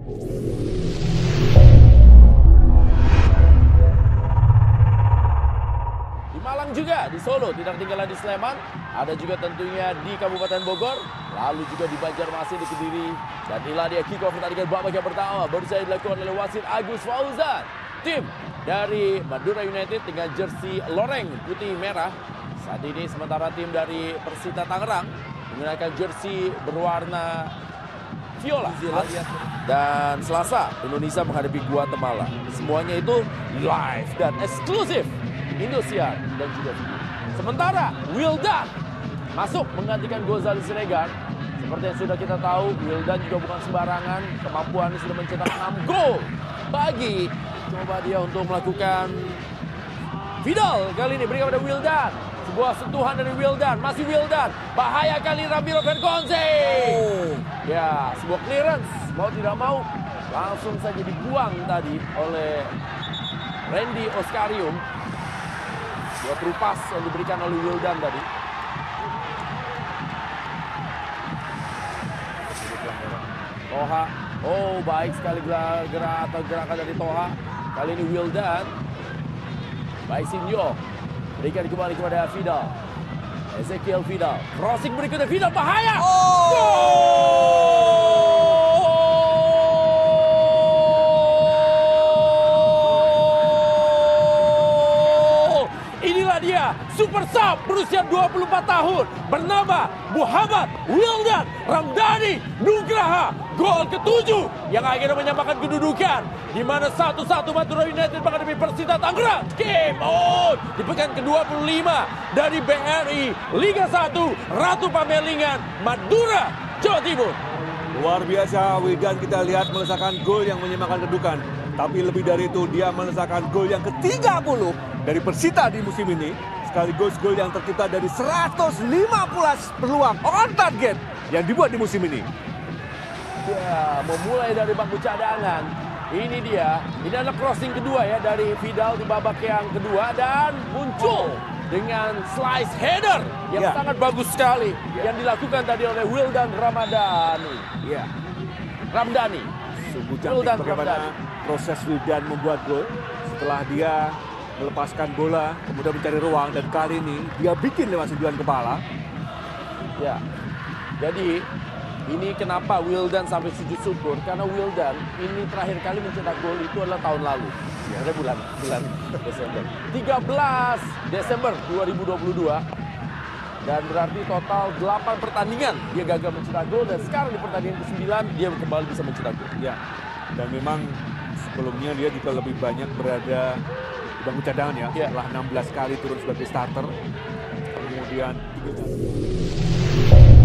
Di Malang juga, di Solo, tidak ketinggalan di Sleman. Ada juga tentunya di Kabupaten Bogor. Lalu juga di Banjarmasin, di Kediri. Dan inilah dia kick off pertandingan babak yang pertama. Baru saja dilakukan oleh wasit Agus Fauzan. Tim dari Madura United dengan jersey loreng putih merah. Saat ini sementara tim dari Persita Tangerang menggunakan jersey berwarna viola. Dan Selasa Indonesia menghadapi Guatemala. Semuanya itu live dan eksklusif Indosiar dan juga video. Sementara Wildan masuk menggantikan Gozali Siregar. Seperti yang sudah kita tahu, Wildan juga bukan sembarangan. Kemampuannya sudah mencetak 6 gol bagi coba dia untuk melakukan Vidal kali ini berikan pada Wildan. Sebuah sentuhan dari Wildan, masih Wildan. Bahaya kali Ramiro Vergonze. Ya, sebuah clearance. Mau tidak mau langsung saja dibuang tadi oleh Randy Oscarium. Dua terupas yang diberikan oleh Wildan tadi. Toha, oh baik sekali gerakan dari Toha. Kali ini Wildan. Baik Sinyo. Berikan kembali kepada Vidal. Ezekiel Vidal. Crossing berikutnya Vidal, bahaya. Inilah dia, super sub berusia 24 tahun. Bernama Muhammad Wildan Ramdhani Nugraha. Gol ke-7 yang akhirnya menyamakan kedudukan. Di mana 1-1 Madura United menghadapi Persita Tangerang. Game on di pekan ke-25 dari BRI Liga 1 Ratu Pamelingan Madura, Jawa Timur. Luar biasa, Wildan kita lihat melesakkan gol yang menyamakan kedudukan. Tapi lebih dari itu dia melesakkan gol yang ke-30 dari Persita di musim ini. Sekaligus gol yang tercipta dari 115 peluang on target yang dibuat di musim ini. Ya, memulai dari bangku cadangan. Ini dia, ini adalah crossing kedua ya dari Vidal di babak yang kedua. Dan muncul dengan slice header yang sangat bagus sekali. Yang dilakukan tadi oleh Wildan Ramadhani. Ramdhani. Sungguh cantik bagaimana proses Wildan membuat gol. Setelah dia melepaskan bola, kemudian mencari ruang. Dan kali ini dia bikin lewat sentuhan kepala. Ya, jadi ini kenapa Wildan sampai sujud syukur, karena Wildan ini terakhir kali mencetak gol itu adalah tahun lalu. Ada bulan Desember. 13 Desember 2022. Dan berarti total 8 pertandingan dia gagal mencetak gol, dan sekarang di pertandingan ke-9 dia kembali bisa mencetak gol. Ya, dan memang sebelumnya dia juga lebih banyak berada di bangku cadangan ya. Setelah 16 kali turun sebagai starter. Kemudian 3 kali.